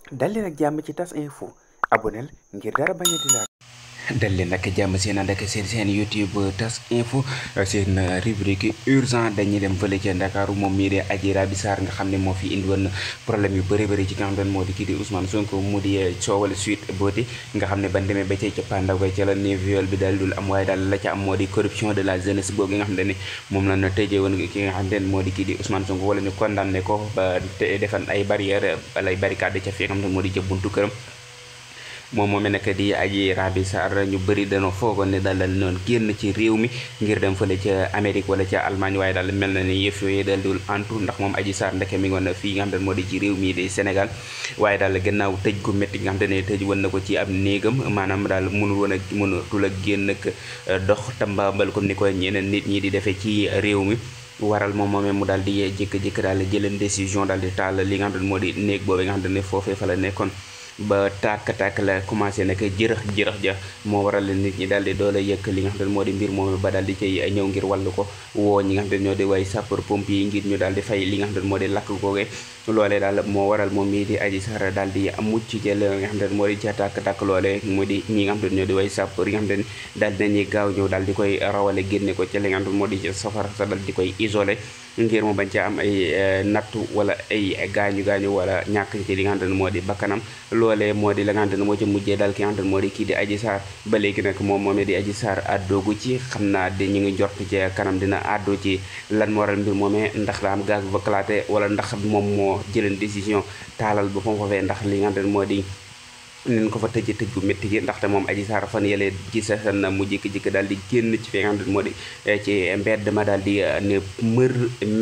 dal leen ak jàmm ci tas info aboneel ngir dara bañ a di laal. dal leen ak jàmm seen ànd ak seen YouTube tas info seen rubrique urgent dañuy dem fële ca Ndakaaru moom mii de Adji Raby Sarr nga xam ne moo fi indi woon problème yu bëri bëri ci nga xam ne moo di kii di Ousmane Sonko mu di coowal Sweet Beauté nga xam ne ban demee ba ca cappaandaw ga ca la ne viol bi daal dul am waaye daal la ca am moo di corruption de la jeunesse boobu nga xam ne moom la na tëjee woon ki nga xam ne moo di kii di Ousmane Sonko wala ñu condamné ko ba defan ay barrière ay barricade ca fi nga xam ne moo di ca buntu këram moom moomee nag di Adji Raby Sarr ñu bëri dañoo foogoon ne daal noonu génn ci réew mi ngir dem fële ca Amérique wala ca Allemagne waaye daal mel na ni yëf yooyu daal dul antu ndax moom Adji Sarr ndeke mi ngi woon fii nga xam ne moo di ci réew mi di Sénégal waaye daal gannaaw tëj gu métti nga xam ne tëj woon na ko ci ab néegam maanaam daal mënatul a génn ak dox tambaambal comme ni ko ñeneen nit ñi di defee ci réew mi waral moom moomee mu daal di jékki-jékki daal jëleen décision daal di taal li nga xam ne moo di néeg boobu nga xam ne foofee fa la nekkoon ba tàkk-tàkk la commencé nag jërëx ja moo waral nit ñi daal di doole yëkk li nga xam ne moo di mbir moom ba daal di cay ñëw ngir wàllu ko woo ñi nga xam ne ñoo di way sapeur pompier yi ngir ñu daal di fay li nga xam ne moo di lakk googee loolee daal moo waral moom mii di Adji Sarr daal di mucc ci li nga xam ne moo di ca tàkk-tàkk loolee mu di ñi nga xam ne ñoo di way sapeur yi nga xam ne daal dinañuy gaaw ñëw daal di koy rawale génne ko ci li nga xam ne moo di safara sa daal di koy isolé ngir mu bañ ca am ay nattu wala ay gaañu wala ñàkk ci li nga xam ne moo di bakkanam loolee moo di la nga xam ne moo ci mujjee daal ki nga xam ne moo di kii di Adji Sarr ba léegi nag moom moomee di Adji Sarr àddoogu ci xam naa di ñu ngi jort ci kanam dina àddoo ci lan moo waral mbir moomee ndax daa am gaz bu éclaté wala ndax moom moo jëleen décision taalal boppam foofee ndax li nga xam ne moo di nin ko fa tëj bu métti gi ndaxte moom Adji Sarr fan yële ci sa na mu jékki-jékki daal di génn ci fi nga xam ne moo di ci mbedd ma daal di ne mër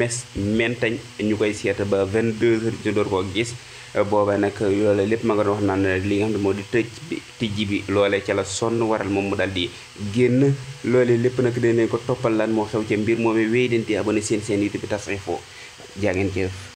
mentañ ñu koy seet ba 22 heures ñu door koo gis booba nag loolu lépp ma nga doon wax naan li nga xam ne moo di tijji bi loolee ca la sonn waral moom mu daal di génn loolee lépp nag dinañ ko toppal lan moo xew ca mbir moom wéy den di abonné seen YouTube tas info jaa ngeen jëf